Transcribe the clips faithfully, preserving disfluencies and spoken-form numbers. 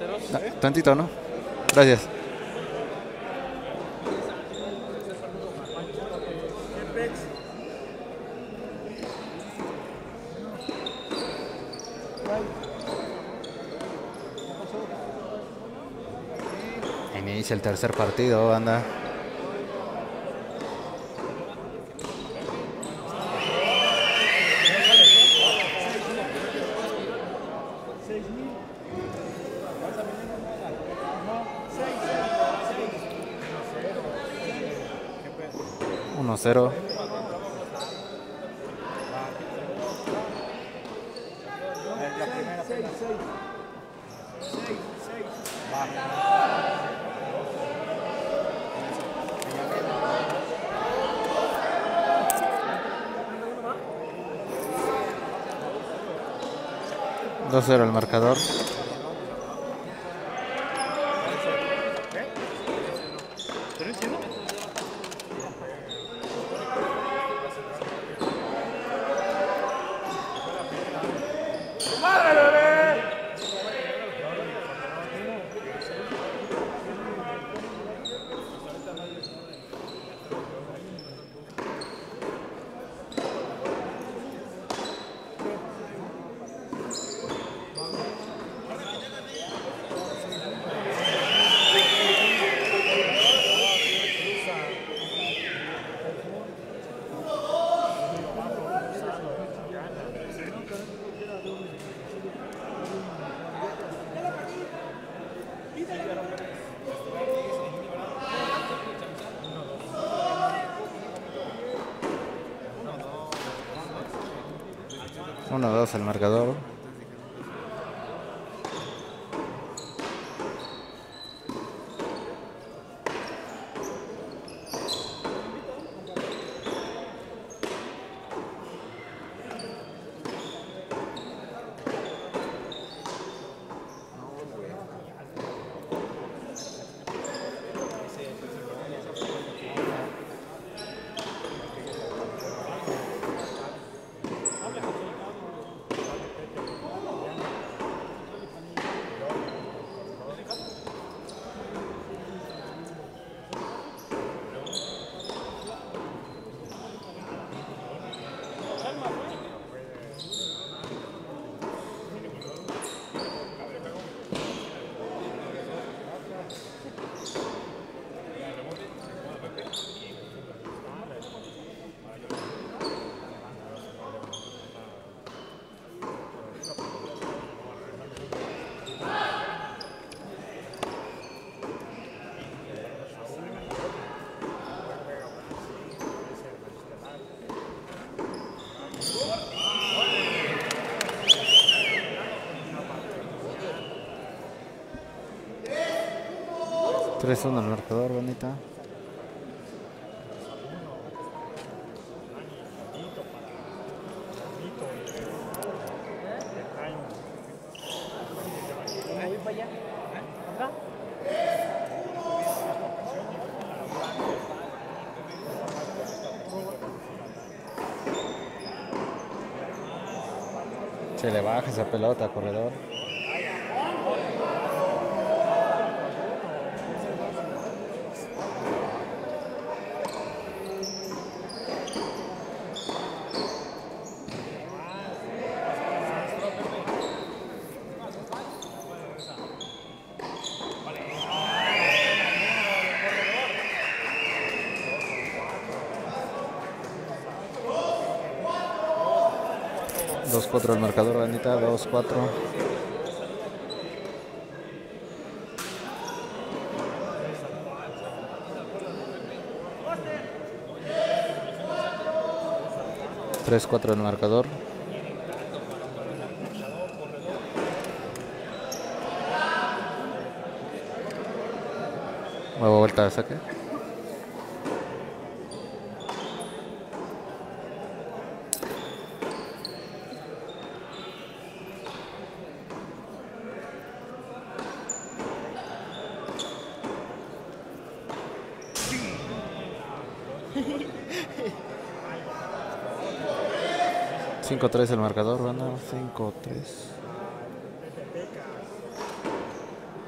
Ah, tantito, ¿no? Gracias. Inicia el tercer partido, banda. uno cero. dos cero el marcador. uno dos el marcador. tres uno el marcador, bonita. Se le baja esa pelota, corredor. dos cuatro el marcador, bandita. dos cuatro. tres cuatro el marcador. Nueva vuelta de saque. cinco tres el marcador, banda. cinco tres.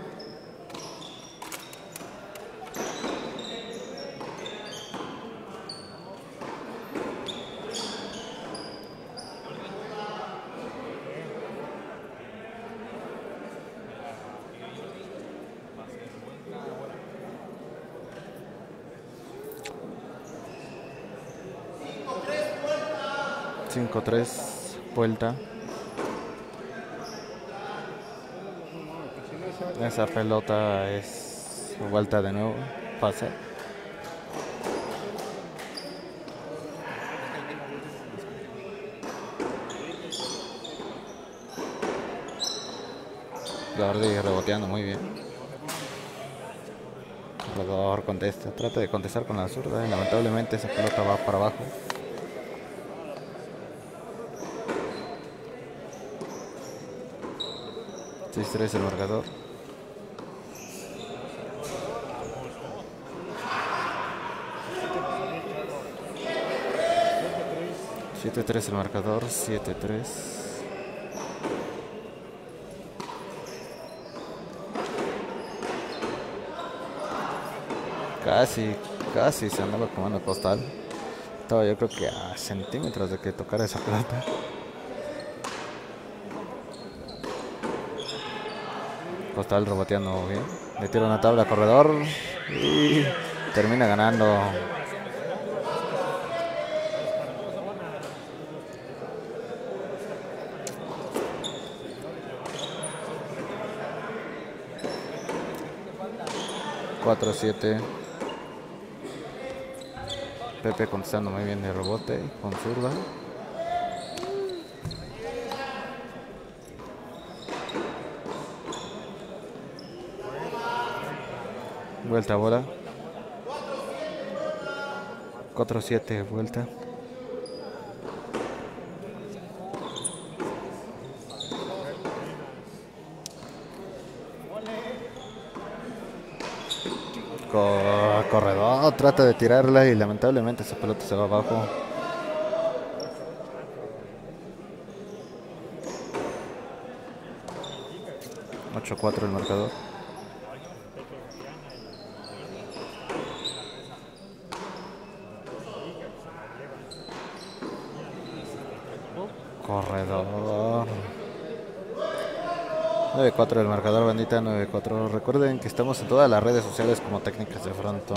cinco tres, vuelta. Esa pelota es vuelta de nuevo, pase. Jordi reboteando muy bien. El jugador contesta, trata de contestar con la zurda y lamentablemente esa pelota va para abajo. seis tres el marcador. siete tres el marcador, siete tres. Casi, casi se andaba comando Costal. Estaba yo creo que a centímetros de que tocara esa pelota. Costal reboteando bien. Le tira una tabla a corredor y termina ganando. cuatro siete. Pepe contestando muy bien de rebote con zurda. Vuelta a bola. cuatro siete, vuelta. Corredor trata de tirarla y lamentablemente esa pelota se va abajo. ocho cuatro el marcador. Corredor. nueve cuatro el marcador, bandita. nueve cuatro. Recuerden que estamos en todas las redes sociales como Técnicas de Frontón.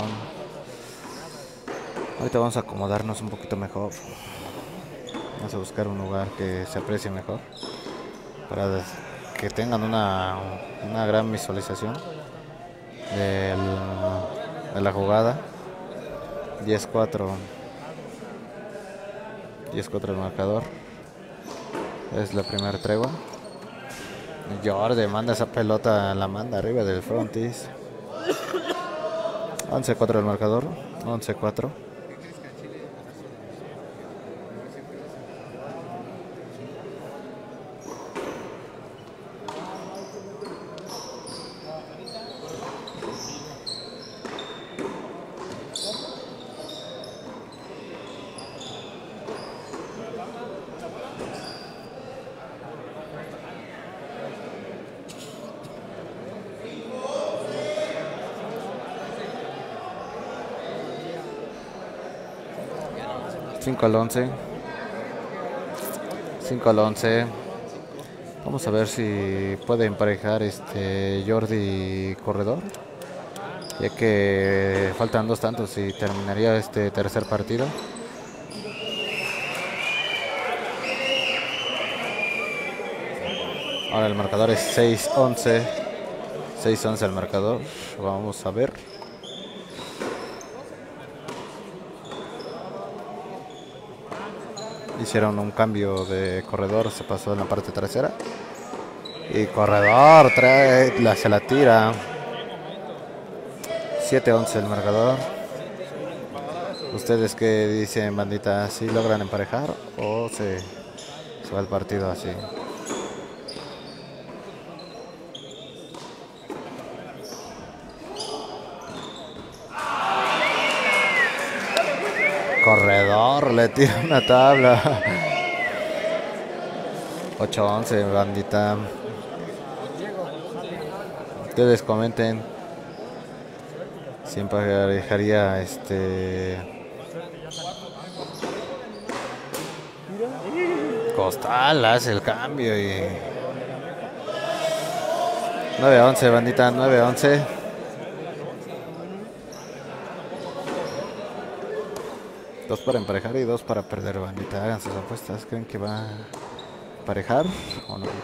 Ahorita vamos a acomodarnos un poquito mejor. Vamos a buscar un lugar que se aprecie mejor para que tengan una, una gran visualización del, de la jugada. diez cuatro. diez cuatro el marcador. Es la primera tregua. Jordi manda esa pelota, la manda arriba del frontis. once cuatro el marcador. once cuatro. cinco al once. cinco al once. Vamos a ver si puede emparejar este Jordi corredor, ya que faltan dos tantos y terminaría este tercer partido. Ahora el marcador es seis once. seis once el marcador. Vamos a ver. Hicieron un cambio de corredor, se pasó en la parte trasera. Y corredor trae, la, se la tira. siete once el marcador. ¿Ustedes qué dicen, bandita? ¿Si logran emparejar o se, se va el partido así? Corredor, le tira una tabla. ocho once, bandita. Ustedes comenten si emparejaría este Costal, hace el cambio y nueve once, bandita. nueve once. Dos para emparejar y dos para perder, bandita. Hagan sus apuestas. ¿Creen que va a emparejar o no?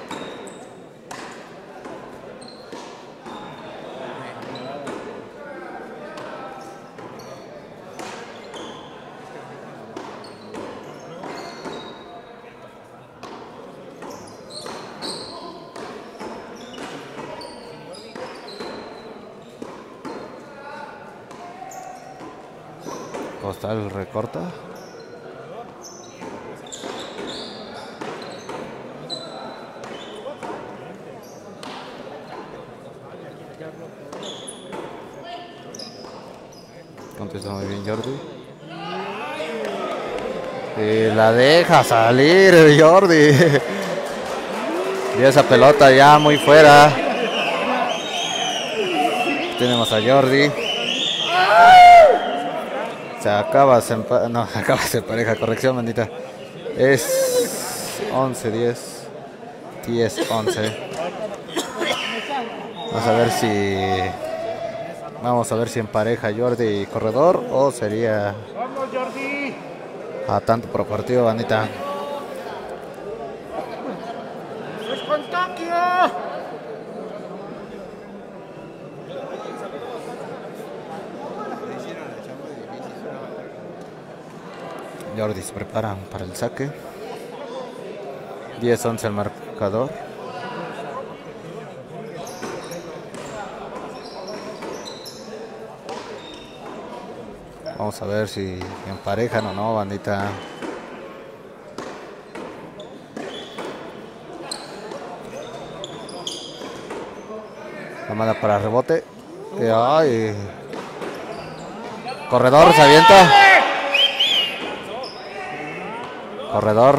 Costal recorta. Contesta muy bien Jordi. Y la deja salir Jordi. Y esa pelota ya muy fuera. Tenemos a Jordi. Se acaba, se empa no, acaba se pareja, corrección, bandita. Es once diez. diez once. Vamos a ver si Vamos a ver si empareja Jordi y corredor o sería a tanto por partido, bandita. Jordi se preparan para el saque. diez once el marcador. Vamos a ver si emparejan o no, bandita. La manda para rebote. Y, ay. Corredor se avienta. Corredor.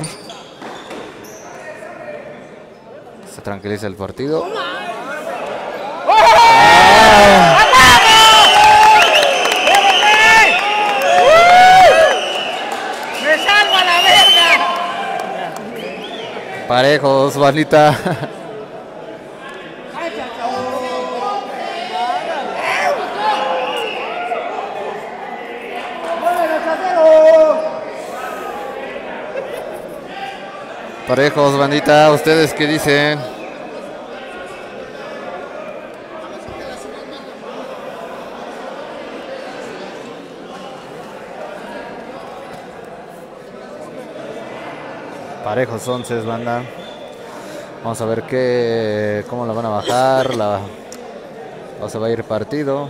Se tranquiliza el partido. ¡Ah! ¡Me salgo a la verga! Parejos, bandita. Parejos, bandita, ¿ustedes qué dicen? Parejos once, banda. Vamos a ver qué, cómo la van a bajar, la, o se va a ir partido.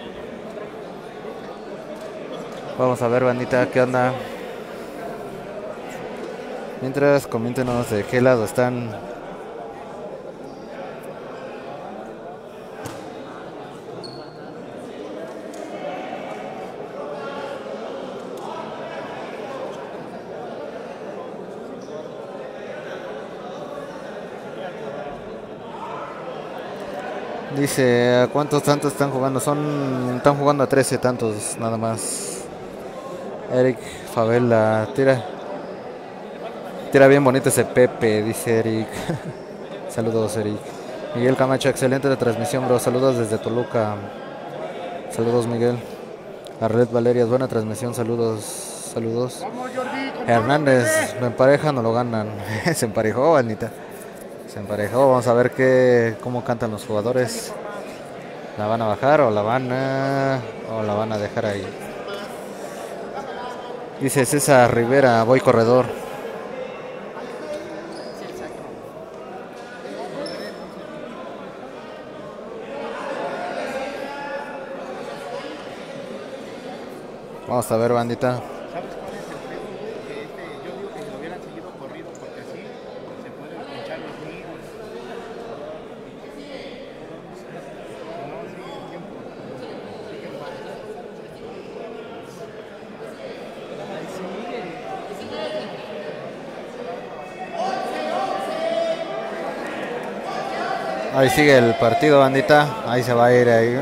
Vamos a ver, bandita, qué onda. Mientras, coméntenos de qué lado están. Dice, ¿a cuántos tantos están jugando? Son, están jugando a trece tantos, nada más. Eric Favela, tira. Tira bien bonito ese Pepe, dice Eric. Saludos, Eric. Miguel Camacho, excelente la transmisión, bro. Saludos desde Toluca. Saludos, Miguel. Arlet Valerias, buena transmisión. Saludos, saludos. Hernández, ¿me emparejan o lo ganan? Se emparejó, Anita. Se emparejó. Vamos a ver qué, cómo cantan los jugadores. ¿La van a bajar o la van a, o la van a dejar ahí? Dice César Rivera, voy corredor. Vamos a ver, bandita. ¿Sabes cuál es el pedo? Que este, yo digo que si lo hubieran seguido corrido, porque así se pueden pinchar los nidos. No, sigue el tiempo. Sigue el bar. Ahí sigue el partido, bandita. Ahí se va a ir ahí.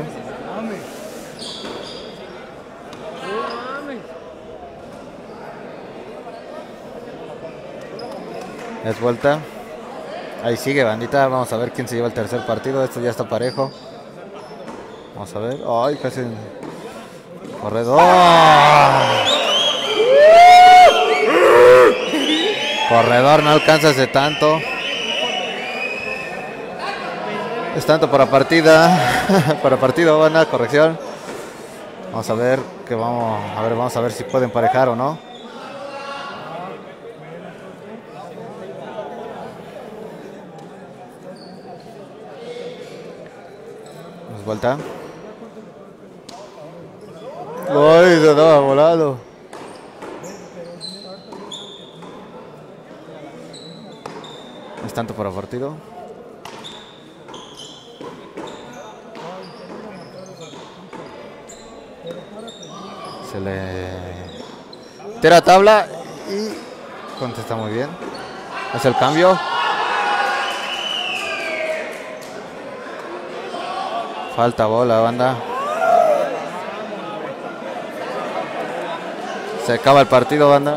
Es vuelta. Ahí sigue, bandita. Vamos a ver quién se lleva el tercer partido. Esto ya está parejo. Vamos a ver. Ay, casi. Corredor. Corredor no alcanza ese tanto. Es tanto para partida. Para partido, buena corrección. Vamos a ver que vamos a ver, vamos a ver si pueden emparejar o no. Nos vuelta. Ay, se estaba volado. Es tanto para partido. Se le tira tabla y contesta muy bien. Hace el cambio. Falta bola, banda. Se acaba el partido, banda.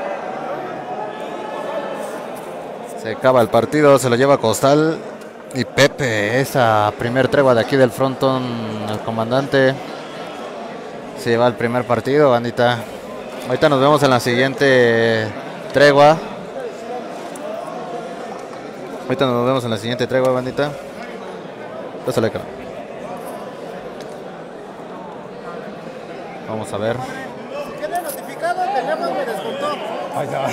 Se acaba el partido, se lo lleva Costal y Pepe. Esa primer tregua de aquí del frontón, el comandante. Se lleva el primer partido, bandita. Ahorita nos vemos en la siguiente tregua. Ahorita nos vemos en la siguiente tregua, bandita. Pásale, cara. Vamos a ver. Si queda notificado, el teléfono me descontó. Ahí está.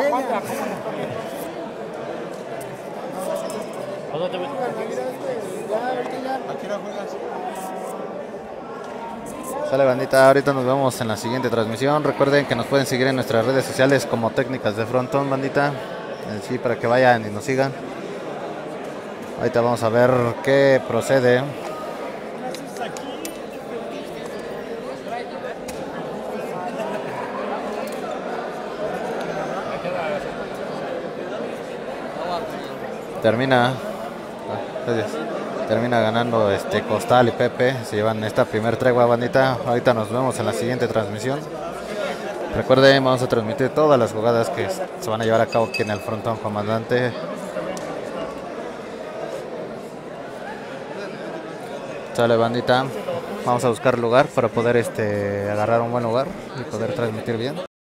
Sale, bandita, ahorita nos vemos en la siguiente transmisión. Recuerden que nos pueden seguir en nuestras redes sociales como Técnicas de Frontón, bandita. En sí, para que vayan y nos sigan. Ahorita vamos a ver qué procede. Termina. Gracias. Termina ganando este Costal y Pepe. Se llevan esta primer tregua, bandita. Ahorita nos vemos en la siguiente transmisión. Recuerden, vamos a transmitir todas las jugadas que se van a llevar a cabo aquí en el frontón, comandante. Sale, bandita. Vamos a buscar lugar para poder este agarrar un buen lugar y poder transmitir bien.